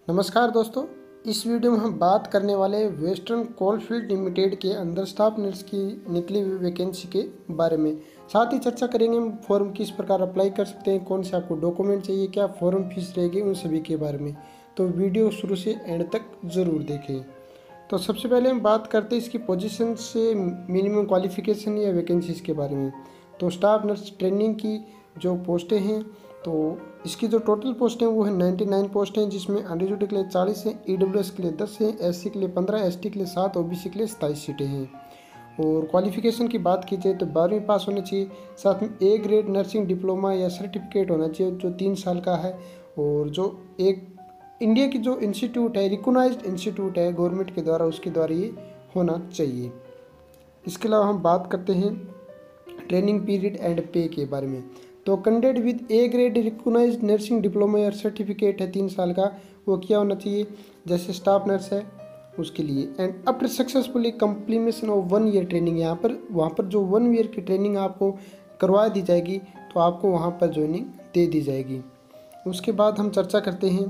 नमस्कार दोस्तों, इस वीडियो में हम बात करने वाले वेस्टर्न कोलफील्ड लिमिटेड के अंदर स्टाफ नर्स की निकली हुई वैकेंसी के बारे में। साथ ही चर्चा करेंगे हम फॉर्म किस प्रकार अप्लाई कर सकते हैं, कौन से आपको डॉक्यूमेंट चाहिए, क्या फॉर्म फीस रहेगी, उन सभी के बारे में। तो वीडियो शुरू से एंड तक ज़रूर देखें। तो सबसे पहले हम बात करते हैं इसकी पोजीशन से मिनिमम क्वालिफिकेशन या वैकेंसीज के बारे में। तो स्टाफ नर्स ट्रेनिंग की जो पोस्टें हैं, तो इसकी जो टोटल पोस्ट हैं वो है 99 पोस्ट हैं, जिसमें अनरिजर्व्ड के लिए 40 हैं, ईडब्ल्यूएस के लिए 10 हैं, एससी के लिए 15, एसटी के लिए 7, ओबीसी के लिए 27 सीटें हैं। और क्वालिफिकेशन की बात की जाए तो 12वीं पास होना चाहिए, साथ में ए ग्रेड नर्सिंग डिप्लोमा या सर्टिफिकेट होना चाहिए जो 3 साल का है। और जो एक इंडिया की जो इंस्टीट्यूट है, रिकॉग्नाइज्ड इंस्टीट्यूट है गवर्नमेंट के द्वारा, उसके द्वारा ये होना चाहिए। इसके अलावा हम बात करते हैं ट्रेनिंग पीरियड एंड पे के बारे में। तो candidate with A grade recognised nursing diploma या सर्टिफिकेट है 3 साल का, वो क्या होना चाहिए, जैसे स्टाफ नर्स है उसके लिए। And after successfully completion of 1 year training, वहाँ पर जो 1 ईयर की ट्रेनिंग आपको करवा दी जाएगी, तो आपको वहाँ पर ज्वाइनिंग दे दी जाएगी। उसके बाद हम चर्चा करते हैं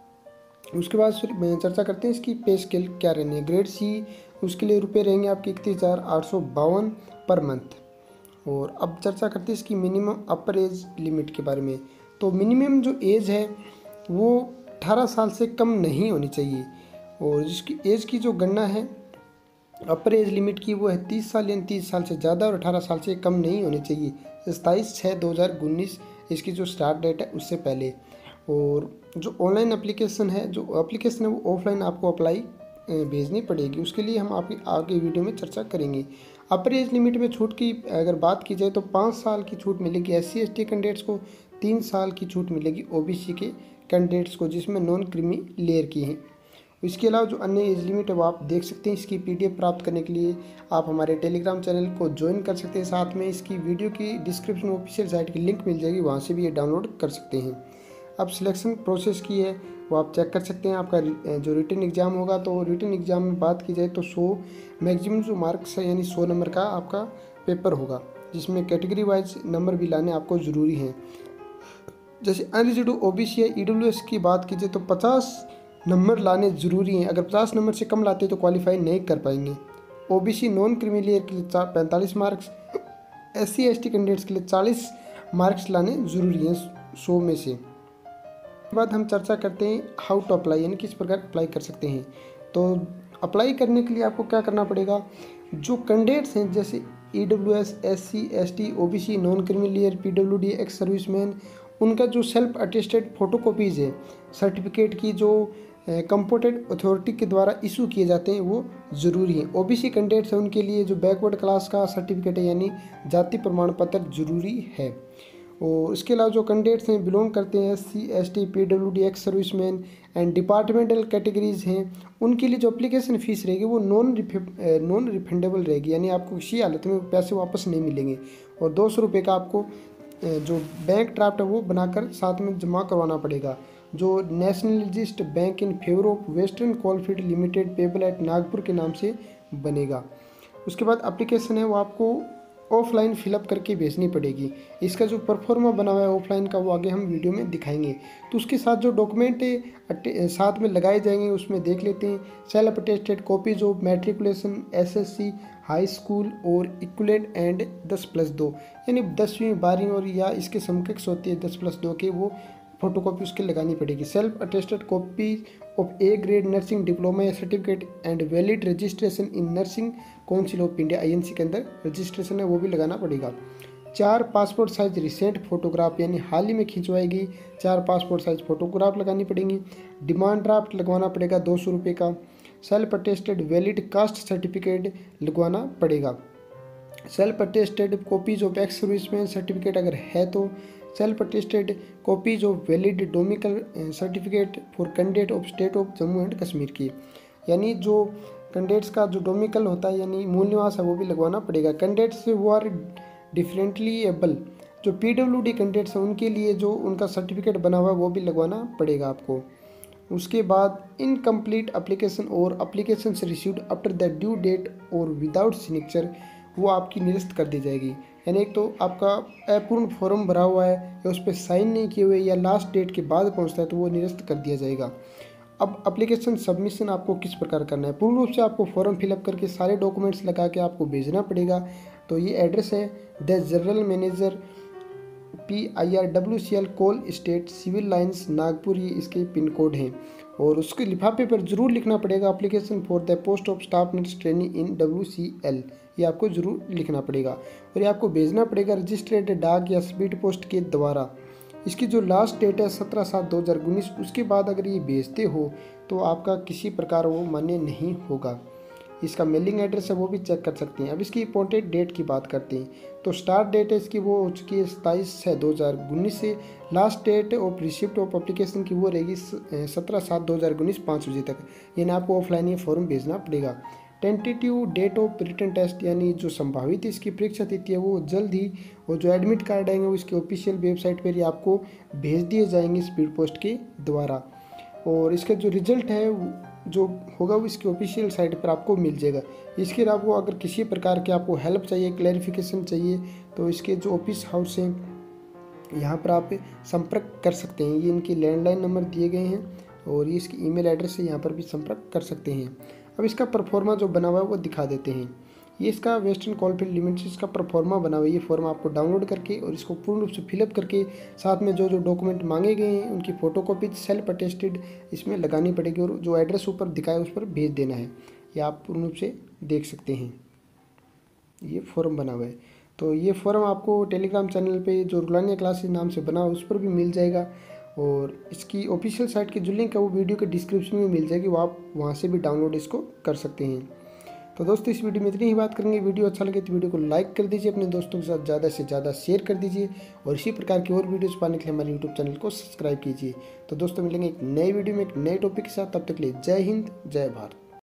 इसकी पे स्केल क्या रहनी है। ग्रेड सी उसके लिए रुपये रहेंगे आपके 31,852 पर मंथ। और अब चर्चा करते हैं इसकी मिनिमम अपर एज लिमिट के बारे में। तो मिनिमम जो एज है वो 18 साल से कम नहीं होनी चाहिए, और जिसकी एज की जो गणना है अपर एज लिमिट की वो है 30 साल, यानी 30 साल से ज़्यादा और 18 साल से कम नहीं होनी चाहिए। 27/6/2019 इसकी जो स्टार्ट डेट है उससे पहले। और जो ऑनलाइन एप्लीकेशन है वो ऑफलाइन आपको अप्लाई भेजनी पड़ेगी। उसके लिए हम आपकी आगे वीडियो में चर्चा करेंगे। अपर एज लिमिट में छूट की अगर बात की जाए तो 5 साल की छूट मिलेगी एससी एसटी कैंडिडेट्स को, 3 साल की छूट मिलेगी ओबीसी के कैंडिडेट्स को जिसमें नॉन क्रीमी लेयर की हैं। इसके अलावा जो अन्य एज लिमिट है वो आप देख सकते हैं। इसकी पीडीएफ प्राप्त करने के लिए आप हमारे टेलीग्राम चैनल को ज्वाइन कर सकते हैं। साथ में इसकी वीडियो की डिस्क्रिप्शन में ऑफिशियल साइट की लिंक मिल जाएगी, वहाँ से भी ये डाउनलोड कर सकते हैं। अब सिलेक्शन प्रोसेस की है वो आप चेक कर सकते हैं। आपका जो रिटन एग्ज़ाम होगा, तो रिटन एग्ज़ाम में बात की जाए तो 100 मैक्सिमम जो मार्क्स है, यानी 100 नंबर का आपका पेपर होगा, जिसमें कैटेगरी वाइज नंबर भी लाने आपको ज़रूरी हैं। जैसे अनरिजर्व्ड ओबीसी या ईडब्ल्यूएस की बात की जाए तो 50 नंबर लाने ज़रूरी हैं। अगर 50 नंबर से कम लाते तो क्वालिफाई नहीं कर पाएंगे। ओबीसी नॉन क्रीमी लेयर के लिए 45 मार्क्स, एससी एसटी कैंडिडेट्स के लिए 40 मार्क्स लाने ज़रूरी हैं 100 में से। बाद हम चर्चा करते हैं हाउ टू अप्लाई, यानी किस प्रकार अप्लाई कर सकते हैं। तो अप्लाई करने के लिए आपको क्या करना पड़ेगा, जो कैंडिडेट्स हैं जैसे EWS, SC, ST, OBC, non creamy layer, PWD, ex serviceman, उनका जो सेल्फ अटेस्टेड फोटोकॉपीज़ है सर्टिफिकेट की, जो कंपोर्टेड अथॉरिटी के द्वारा इशू किए जाते हैं, वो ज़रूरी है। ओबीसी कैंडिडेट्स हैं उनके लिए जो बैकवर्ड क्लास का सर्टिफिकेट है, यानी जाति प्रमाण पत्र जरूरी है। और इसके अलावा जो कैंडिडेट्स हैं बिलोंग करते हैं SC, ST, PWD, ex serviceman and departmental categories हैं, उनके लिए जो एप्लीकेशन फ़ीस रहेगी वो नॉन रिफंडेबल रहेगी, यानी आपको किसी हालत में पैसे वापस नहीं मिलेंगे। और 200 रुपये का आपको जो बैंक ड्राफ्ट है वो बनाकर साथ में जमा करवाना पड़ेगा, जो nationalist bank in favour of Western Coalfield Limited payable at Nagpur के नाम से बनेगा। उसके बाद एप्लीकेशन है वो आपको ऑफलाइन फिलअप करके भेजनी पड़ेगी। इसका जो परफॉर्मा बना हुआ है ऑफलाइन का, वो आगे हम वीडियो में दिखाएंगे। तो उसके साथ जो डॉक्यूमेंट साथ में लगाए जाएंगे उसमें देख लेते हैं। Self attested copies of matriculation, SSC, high school और इक्वलेंट एंड 10+2, यानी 10वीं 12वीं और या इसके समकक्ष होती है 10+2 के, वो फोटोकॉपी उसके लगानी पड़ेगी। Self attested copy of A grade nursing diploma या certificate and valid registration in nursing council of India INC के अंदर रजिस्ट्रेशन है वो भी लगाना पड़ेगा। 4 पासपोर्ट साइज रिसेंट फोटोग्राफ, यानी हाल ही में खिंचवाई गई 4 पासपोर्ट साइज फोटोग्राफ लगानी पड़ेंगी। डिमांड ड्राफ्ट लगवाना पड़ेगा 200 रुपये का। Self attested valid caste certificate लगवाना पड़ेगा। Self attested copies of ex serviceman certificate अगर है तो, self attested copies of valid domicile certificate for candidate of state of Jammu and Kashmir की, यानी जो कैंडिडेट्स का जो डोमिकल होता है यानी मूल निवास है वो भी लगवाना पड़ेगा। कैंडिडेट्स वो आर डिफरेंटली एबल, जो पीडब्ल्यूडी कैंडिडेट्स हैं उनके लिए जो उनका सर्टिफिकेट बना हुआ है वो भी लगवाना पड़ेगा आपको। उसके बाद इनकम्प्लीट एप्लीकेशन और application received after the due date और विदाउट सिग्नेचर, वो आपकी निरस्त कर दी जाएगी। यानी एक तो आपका अपूर्ण फॉर्म भरा हुआ है या उस पर साइन नहीं किए हुए या लास्ट डेट के बाद पहुंचता है तो वो निरस्त कर दिया जाएगा। अब एप्लीकेशन सबमिशन आपको किस प्रकार करना है। पूर्ण रूप से आपको फॉर्म फिलअप करके सारे डॉक्यूमेंट्स लगा के आपको भेजना पड़ेगा। तो ये एड्रेस है the general manager PIRWCL Coal Estate Civil Lines Nagpur, ये इसके पिन कोड हैं। और उसके लिफाफे पर जरूर लिखना पड़ेगा application for the post of staff nurse training in WCL, ये आपको जरूर लिखना पड़ेगा। और ये आपको भेजना पड़ेगा रजिस्ट्रेड डाक या स्पीड पोस्ट के द्वारा। इसकी जो लास्ट डेट है 17/7/2019, उसके बाद अगर ये भेजते हो तो आपका किसी प्रकार वो मान्य नहीं होगा। इसका मेलिंग एड्रेस है वो भी चेक कर सकते हैं। अब इसकी इंपॉर्टेंट डेट की बात करते हैं तो स्टार्ट डेट है इसकी वो हो चुकी है 27/6/2019 से। Last date of receipt of application की वो रहेगी 17/7/2019 5 बजे तक, यानी आपको ऑफलाइन ये फॉर्म भेजना पड़ेगा। Tentative date of written test, यानी जो संभावित इसकी परीक्षा तिथि है वो जल्द ही, और जो एडमिट कार्ड आएंगे वो इसके ऑफिशियल वेबसाइट पर ही आपको भेज दिए जाएंगे स्पीड पोस्ट के द्वारा। और इसका जो रिजल्ट है जो होगा वो इसके ऑफिशियल साइट पर आपको मिल जाएगा। इसके अलावा आपको अगर किसी प्रकार के आपको हेल्प चाहिए, क्लैरिफिकेशन चाहिए, तो इसके जो ऑफिस हाउस हैं यहाँ पर आप संपर्क कर सकते हैं। ये इनके लैंडलाइन नंबर दिए गए हैं और ये इसकी ईमेल एड्रेस से यहाँ पर भी संपर्क कर सकते हैं। अब इसका परफॉर्मा जो बना हुआ है वो दिखा देते हैं। ये इसका वेस्टर्न कोलफील्ड लिमिटेड इसका परफॉर्मा बना हुआ है। ये फॉर्म आपको डाउनलोड करके और इसको पूर्ण रूप से फिलअप करके साथ में जो जो डॉक्यूमेंट मांगे गए हैं उनकी फ़ोटोकॉपी सेल्फ अटेस्टेड इसमें लगानी पड़ेगी और जो एड्रेस ऊपर दिखाया उस पर भेज देना है। ये आप पूर्ण रूप से देख सकते हैं, ये फॉर्म बना हुआ है। तो ये फॉर्म आपको टेलीग्राम चैनल पे जो रुलानिया क्लासेस नाम से बना उस पर भी मिल जाएगा, और इसकी ऑफिशियल साइट की जो लिंक है वो वीडियो के डिस्क्रिप्शन में मिल जाएगी, वो आप वहाँ से भी डाउनलोड इसको कर सकते हैं। तो दोस्तों इस वीडियो में इतनी ही बात करेंगे। वीडियो अच्छा लगे तो वीडियो को लाइक कर दीजिए, अपने दोस्तों के साथ ज़्यादा से ज़्यादा शेयर कर दीजिए, और इसी प्रकार की और वीडियोस पाने के लिए हमारे यूट्यूब चैनल को सब्सक्राइब कीजिए। तो दोस्तों मिलेंगे एक नई वीडियो में एक नए टॉपिक के साथ, तब तक के लिए जय हिंद जय भारत।